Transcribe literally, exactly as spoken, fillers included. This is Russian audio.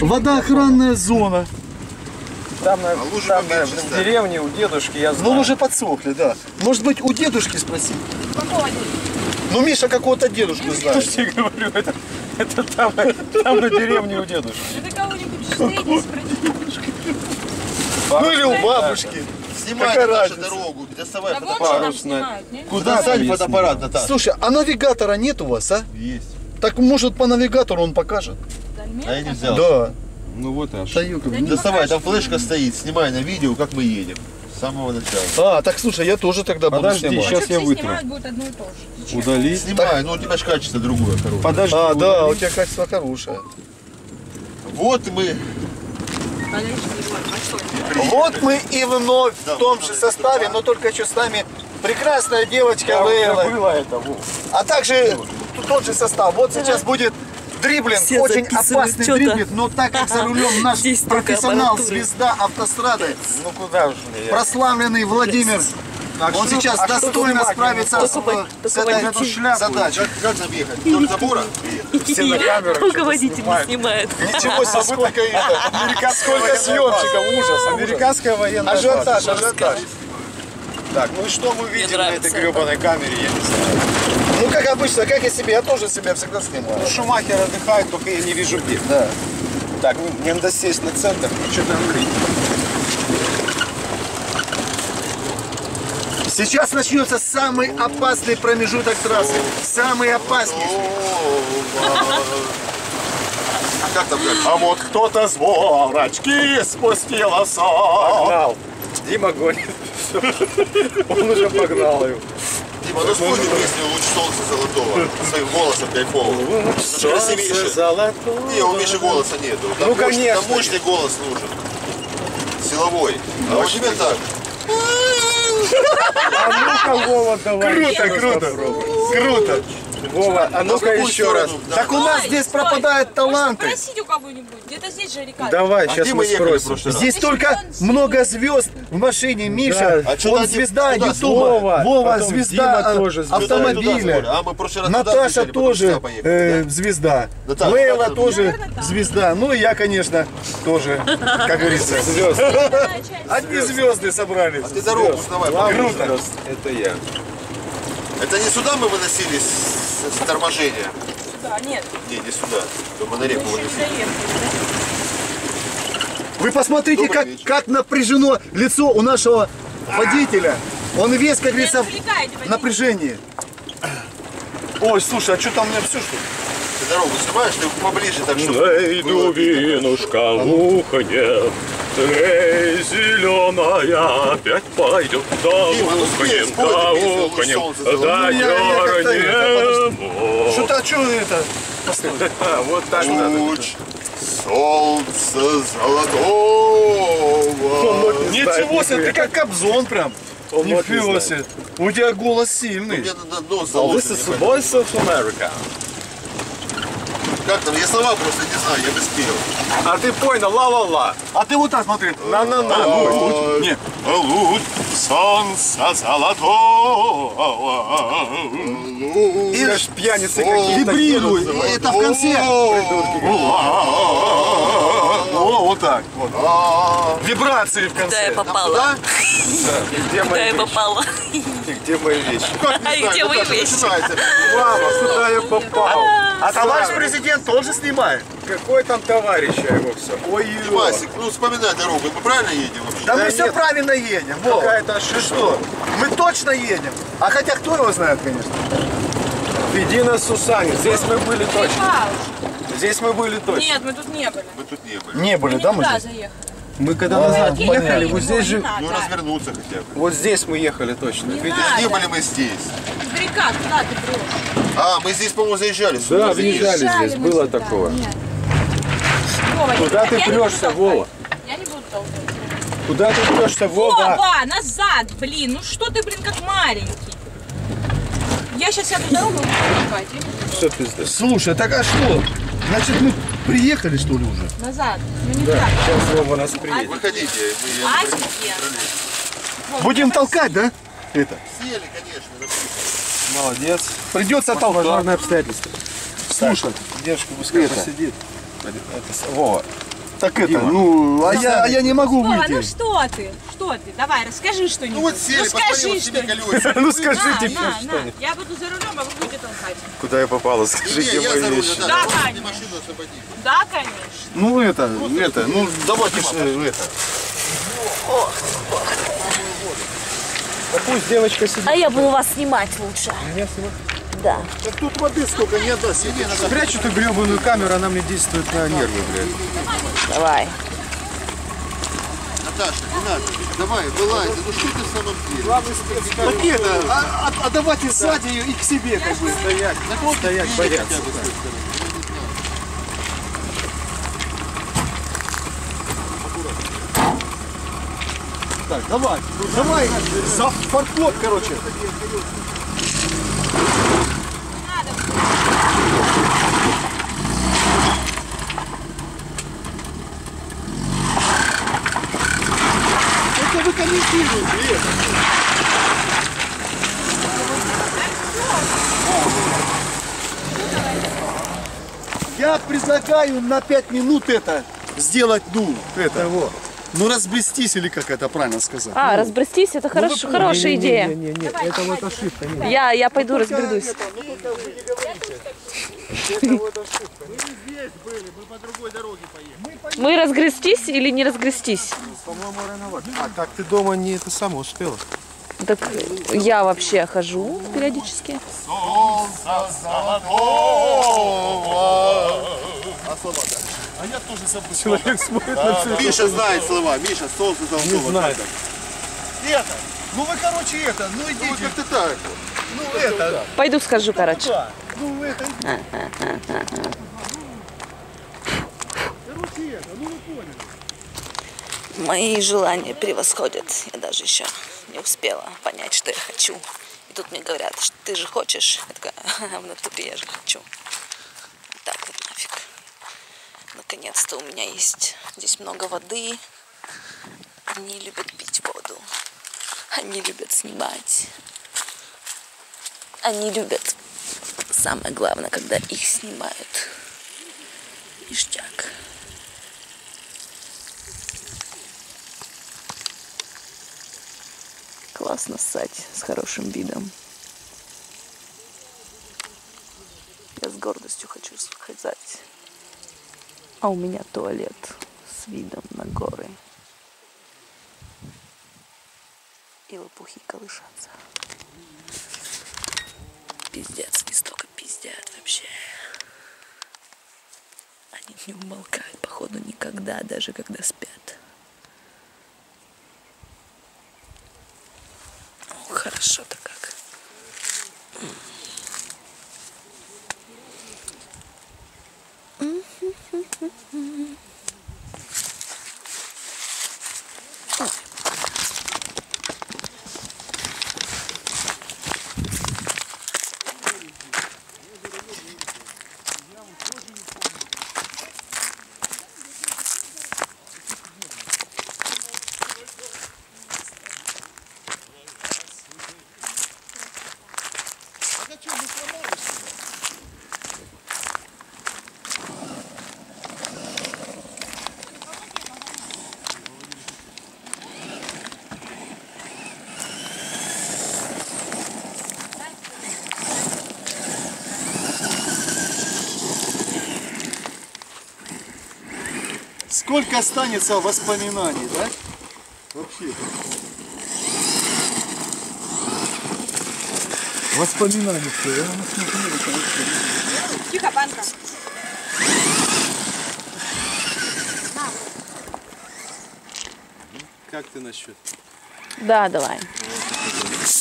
Водоохранная зона. Там, на, а там на, в деревне у дедушки я знаю. Ну уже подсохли, да. Может быть у дедушки спросить? Какого дедушки? Ну Миша какого-то дедушку знает. Я тебе говорю, это, это там, там на деревне у дедушки. Это кого-нибудь встретить, спросить. Ну или у бабушки. Снимай нашу дорогу, доставай Да фотоаппарат. вон что нам снимают, не? Куда достань фотоаппарат, Наташа? Слушай, а навигатора нет у вас, а? Есть. Так может по навигатору он покажет? А я не взял. Да. Ну вот аж. Да, Юга. Доставай, там флешка стоит, снимай на видео, как мы едем. С самого начала. А, так слушай, я тоже тогда Подожди, буду снимать. сейчас я вытру. Снимают будет одно и то же. Ты чё? Удалить. Снимай, ну у тебя же качество другое, хорошее. Подожди. А, да, у удалить. тебя качество хорошее. Вот мы. Подожди, вот, пошел. Вот мы и вновь Да, в том вот же надо составе, это, но только еще с нами прекрасная девочка Я уже Лейла. было это, вот. А также тот же состав. Вот сейчас будет дриблинг, Все очень записывают опасный что-то. дриблинг, но так как за рулем наш Здесь только профессионал, аппаратура. звезда автострады, Ну куда же мне? я? прославленный Владимир, Так, он что- сейчас а что достойно внимательно? справится с, Только с этой водитель. задачей. Как, как нам ехать? Вдоль забора? Все на камеру Только что-то водитель не снимают. снимает. Ничего себе, сколько это. Сколько съемщиков, ужас. Американская военная Ажиотаж, база. ажиотаж. Так, ну и что мы видим на нравится этой гребаной камере, я не знаю. Ну как обычно, как я себе, я тоже себя всегда снимаю. Ну Шумахер отдыхает, только я не вижу где. Да. Так, ну, мне надо сесть на центр, ну что там говорить. Сейчас начнется самый опасный промежуток трассы. Самый опасный. Как там как? А вот кто-то с ворочки спустился. Погнал. Дима гонит. Он уже погнал его. Дима, ну вспомни песню «Луч солнца золотого» своим голосом кайфовым. Солнце Миши. золотое. Не, у Миши голоса нету. Там Ну, мощный- конечно. Там мощный голос нужен. Силовой. А у тебя так. А ну-ка, Вова, давай. Круто, еще раз круто. попробуй. Круто. Вова, а В ну-ка какую еще раз. сторону? Так у нас здесь Стой, пропадают можно таланты. спросить у кого-нибудь. Где-то здесь же река. Давай, А сейчас где мы мы ехали в спросим. прошлый раз? Здесь только много звезд в машине. Миша, А что он они- звезда куда? Ютуба. Вова, Вова, потом звезда Дима э, тоже звезда. автомобиля. А мы в прошлый раз туда Наташа съезжали, потом тоже сюда поехали, э, да? звезда. Наташа, Лейла Наташа, тоже наверное, да. звезда. Ну и я, конечно, тоже, как говорится. Звезд. Одни звезды собрались. Ты дорогу узнавай. Главный Круто. звезд — это я. Это не сюда мы выносили с, с торможения? Да, нет. Не, не сюда. Чтобы на Мы реку еще не выносили. доехали. Вы посмотрите, Добрый как, вечер. как напряжено лицо у нашего водителя. Он весь, как Не говорится, отвлекайте в водителя. напряжении. Ой, слушай, а что там у меня все, что ли? Ты дорогу снимаешь, ты поближе так, чтобы... Найду винушка в уханье, трей зеленая опять пойдет за Дима, ну спей, уханьем, спой за эту песню, «Луч уханьем, солнца золотого». да Ну, я- я как-то это, дернем. Что-то, а что это? Постой. А, вот так надо. Луч солнца золотого. Ничего себе, ты как Кобзон прям. Он вот не Нифига знает. себе. У тебя голос сильный. Мне надо нос This заложить. is the voice of America. Как там? Я слова просто не знаю, я бы спел. А ты понял, ла-ла-ла. А ты вот так смотри. На-на-на. Ой, Нет. Луч солнца золотого. И Как пьяницы какие-то вибрируй. едут. И это в конце. О, вот так. Вот. Вибрации в Куда я конце. попала? Да? Где Куда я мои вещи? попала? Где мои вещи? А где мои Наташа, вещи? начинается. Мама, куда я попал? А товарищ президент тоже снимает. Какой там товарищ, а его все? Ой, Васик, ну вспоминай дорогу. Мы правильно едем вообще? Да, Да мы все нет. правильно едем. Во. Какая-то Ты ошибка. что? Мы точно едем. А хотя кто его знает, конечно. Веди нас, Сусанин. Здесь мы были точно. Пауш. Здесь мы были точно. Нет, мы тут не были. Мы тут не были. Не были, Мы да, мы туда здесь? заехали. Мы когда А, назад Окей, ехали, говори, вот здесь не же... надо. Ну развернуться хотя бы. Вот здесь мы ехали точно. Не Видишь? надо. Не были мы здесь. Издалека, куда ты прешь? А, мы здесь, по-моему, заезжали. сюда. Да, въезжали здесь, мы было сюда. такого. Нет. Вова, Куда я- ты я не буду прешься, толкать. Вова? Я не буду толкать. Куда ты прешься, Вова? Вова, назад, блин. Ну что ты, блин, как маленький. Я сейчас сяду дорогу и буду толкать. Я не буду. Что пизда? Слушай, так а что? Значит, мы приехали, что ли, уже? Назад. Ну не Да, так. сейчас Вова нас приедет. Выходите. Мы, я- Офигенно. Будем толкать, да? Это. Сели, конечно. написано. Молодец. Придется толкать. Возможные обстоятельства. Слушай, Девушка пускай Это. посидит. Это, с- Вова, Так это, ну, а я, а я не могу Вова, ну выйти. что ты? Что ты? Давай, расскажи что-нибудь. Ну вот сели, ну посмотри, скажи вот себе что-нибудь. колесико. Ну скажите На, на, что на. Я буду за рулем, а вы будете толкать. Куда я попала? Не, Скажите я за мои рулем, вещи. да, Да, вот Таня. ты машину освободи. Да, конечно. Ну это, это, ну давайте ж, э, это. Да пусть девочка сидит. А я буду вас снимать лучше. Меня снимать? Да. Так тут воды сколько не отдаст. Не, надо. Спрячь эту гребаную камеру, она мне действует на нервы, блядь. Давай. Наташа, не надо. Давай, вылазь. Ну что ты в самом деле? Так это, а, а- а давайте сзади и к себе как бы. Стоять, стоять, бояться. Так, давай, ну, давай, за форпост, короче. Это вы комментируете, это. Я предлагаю на пять минут это сделать, ну, это, ну, разбрестись, или как это правильно сказать. А, разбрестись, это хорошо, хорошая идея. Не-не-не, это вот ошибка. Не. Я, я пойду разберусь. Это, ну, только вы не говорите. Это вот ошибка. Мы не здесь были, мы по другой дороге поехали. Мы разгрестись или не разгрестись? По-моему, рановато. А так ты дома не это самое успела? Так я вообще хожу периодически. Солнца золотого. А слова да. А я тоже забыл. Человек смотрит на все. Миша знает слова. Миша, солнце золотого. Не знает. Это, ну вы, короче, это, ну Ну идите, как-то так. ну это, Пойду скажу, короче. да, ну это, короче, это, ну вы поняли. Мои желания превосходят. Я даже еще не успела понять, что я хочу. И тут мне говорят, что ты же хочешь. Я такая, в натуре я же хочу. Так вот нафиг. Наконец-то у меня есть здесь много воды. Они любят пить воду. Они любят снимать. Они любят, самое главное, когда их снимают. Ништяк. Классно ссать с хорошим видом. Я с гордостью хочу сказать. А у меня туалет с видом на горы. И лопухи колышатся. Пиздец, не столько пиздят вообще. Они не умолкают, походу, никогда, даже когда спят. О, хорошо-то как. Сколько останется воспоминаний, да? Вообще. Воспоминаний все. Я на смотрели, конечно. Тихо, банка. Как ты насчет? Да, давай.